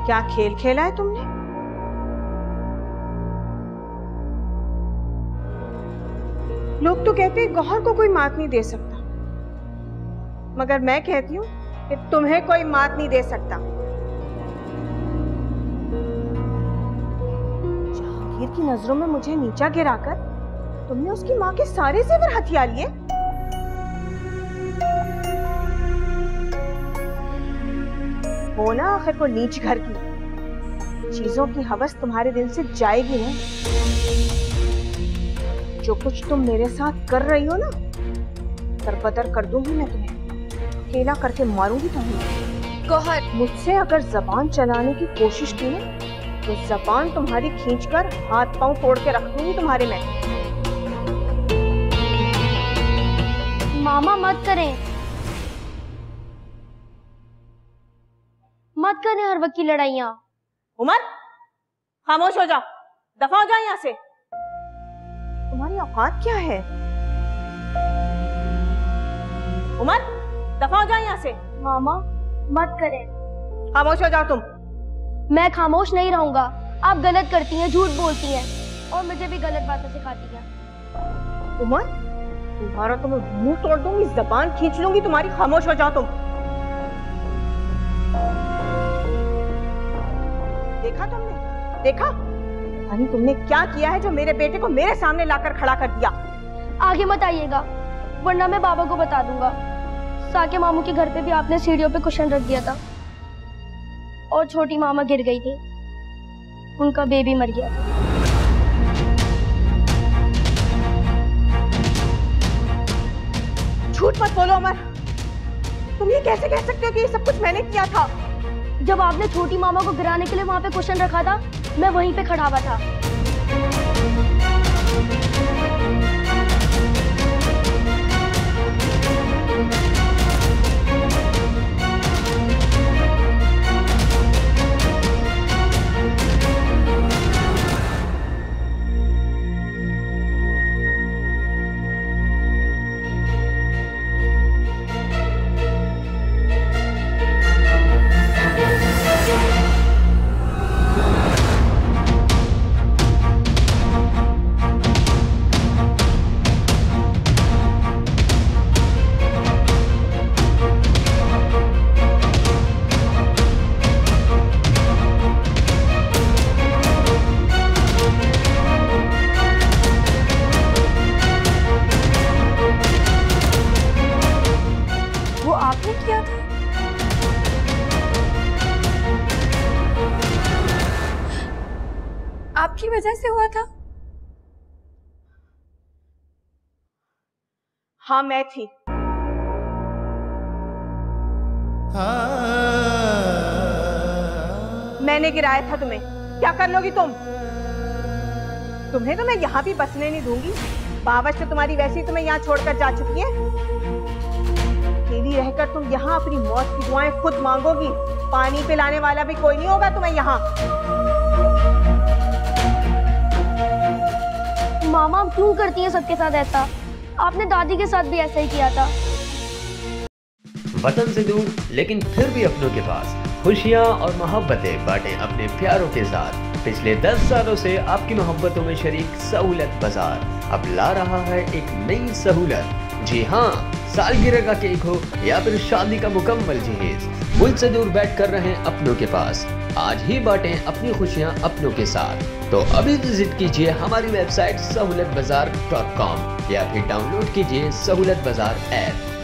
क्या खेल खेला है तुमने? लोग तो कहते हैं गौहर को कोई मात नहीं दे सकता, मगर मैं कहती हूँ कि तुम्हें कोई मात नहीं दे सकता। जहांगीर की नजरों में मुझे नीचा गिराकर तुमने उसकी माँ के सारे जेवर हथिया लिए। हो ना आखिर को नीच घर की चीजों की हवस तुम्हारे दिल से जाएगी नहीं। जो कुछ तुम मेरे साथ कर रही हो ना, दरबदर कर दूंगी मैं तुम्हें, अकेला करके मारूंगी तुम्हें। गौहर, मुझसे अगर जबान चलाने की कोशिश की ना, तो जबान तुम्हारी खींचकर हाथ पांव तोड़ के रख दूंगी तुम्हारे में। मामा मत करें, मत करें हर वक्त की लड़ाइयाँ। उमर, खामोश हो जाओ, दफा हो जाओ यहाँ से। तुम्हारी औकात क्या है? उमर, दफा हो जाओ यहाँ से। मामा मत करें। खामोश हो जाओ तुम। मैं खामोश नहीं रहूंगा। आप गलत करती हैं, झूठ बोलती हैं और मुझे भी गलत बातें सिखाती हैं। उमर, तुम्हारा तो मैं मुंह तोड़ दूंगी, जबान खींच लूंगी तुम्हारी। खामोश हो जाओ तुम। देखा तुमने? देखा अरे तुमने क्या किया है जो मेरे बेटे को मेरे सामने लाकर खड़ा कर दिया। आगे मत आइएगा वरना मैं बाबा को बता दूंगा। साके मामू के घर पे भी आपने सीढ़ियों पे कुशन रख दिया था और छोटी मामा गिर गई थी, उनका बेबी मर गया था। झूठ मत बोलो अमर, तुम ये कैसे कह सकते हो कि ये सब कुछ मैंने किया था? जब आपने छोटी मामा को गिराने के लिए वहां पे कुशन रखा था, मैं वहीं पे खड़ा हुआ था। आपकी वजह से हुआ था? हाँ मैं थी। मैंने गिराया था तुम्हें। क्या कर लोगी तुम? तुम्हें तो मैं यहाँ भी बसने नहीं दूंगी। बावच तो तुम्हारी वैसी तुम्हें यहाँ छोड़कर जा चुकी है। अकेली रहकर तुम यहाँ अपनी मौत की दुआएं खुद मांगोगी। पानी पिलाने वाला भी कोई नहीं होगा तुम्हें यहाँ। मामा क्यों करती है सबके साथ ऐसा? आपने दादी के साथ भी ऐसा ही किया था। वतन से दूर लेकिन फिर भी अपनों के पास खुशियाँ और मोहब्बतें बांटे अपने प्यारों के साथ पिछले 10 सालों से आपकी मोहब्बतों में शरीक सहूलत बाजार अब ला रहा है एक नई सहूलत। जी हाँ, सालगिरह का केक हो या फिर शादी का मुकम्मल जहेज, मुल्क से दूर बैठ कर रहे अपनों के पास। आज ही बांटें अपनी खुशियाँ अपनों के साथ। तो अभी विजिट कीजिए हमारी वेबसाइट सहूलतबाजार.com या फिर डाउनलोड कीजिए सहूलत बाजार ऐप।